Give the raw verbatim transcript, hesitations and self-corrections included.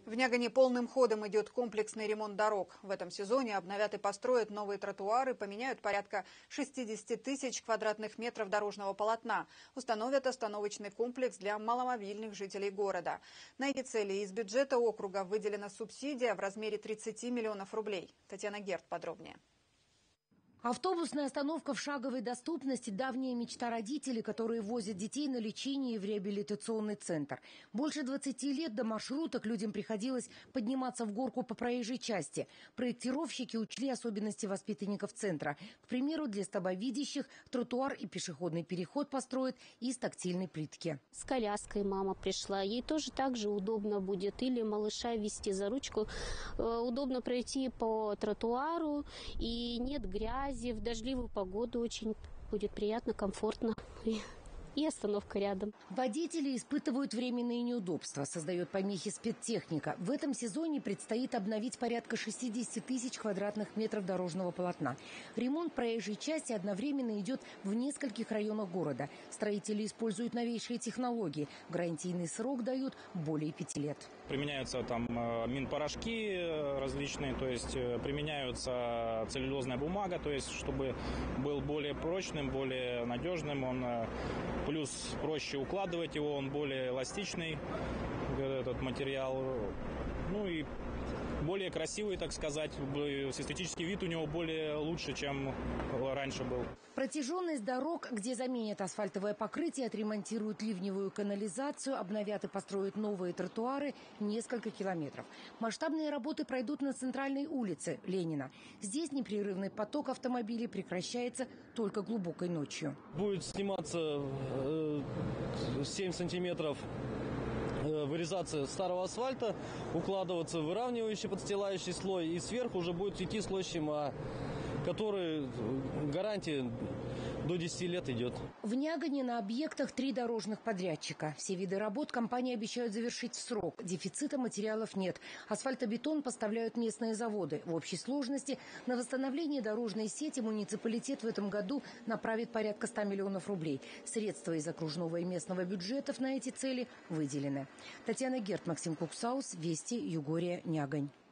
В Нягане полным ходом идет комплексный ремонт дорог. В этом сезоне обновят и построят новые тротуары, поменяют порядка шестидесяти тысяч квадратных метров дорожного полотна, установят остановочный комплекс для маломобильных жителей города. На эти цели из бюджета округа выделена субсидия в размере тридцати миллионов рублей. Татьяна Герт подробнее. Автобусная остановка в шаговой доступности – давняя мечта родителей, которые возят детей на лечение в реабилитационный центр. Больше двадцати лет до маршруток людям приходилось подниматься в горку по проезжей части. Проектировщики учли особенности воспитанников центра. К примеру, для слабовидящих тротуар и пешеходный переход построят из тактильной плитки. С коляской мама пришла. Ей тоже так же удобно будет. Или малыша вести за ручку. Удобно пройти по тротуару, и нет грязи. В дождливую погоду очень будет приятно, комфортно. И остановка рядом. Водители испытывают временные неудобства, создает помехи спецтехника. В этом сезоне предстоит обновить порядка шестидесяти тысяч квадратных метров дорожного полотна. Ремонт проезжей части одновременно идет в нескольких районах города. Строители используют новейшие технологии. Гарантийный срок дают более пяти лет. Применяются там минпорошки различные, то есть применяются целлюлозная бумага, то есть чтобы был более прочным, более надежным. Он плюс проще укладывать его, он более эластичный, этот материал, ну и более красивый, так сказать, эстетический вид у него более лучше, чем раньше был. Протяженность дорог, где заменят асфальтовое покрытие, отремонтируют ливневую канализацию, обновят и построят новые тротуары несколько километров. Масштабные работы пройдут на центральной улице Ленина. Здесь непрерывный поток автомобилей прекращается только глубокой ночью. Будет сниматься семь сантиметров вырезаться старого асфальта, укладываться в выравнивающий подстилающий слой, и сверху уже будет идти слой щема, который гарантия до десяти лет идет. В Нягане на объектах три дорожных подрядчика. Все виды работ компании обещают завершить в срок. Дефицита материалов нет. Асфальтобетон поставляют местные заводы. В общей сложности на восстановление дорожной сети муниципалитет в этом году направит порядка ста миллионов рублей. Средства из окружного и местного бюджетов на эти цели выделены. Татьяна Герт, Максим Куксаус, Вести, Югория, Нягань.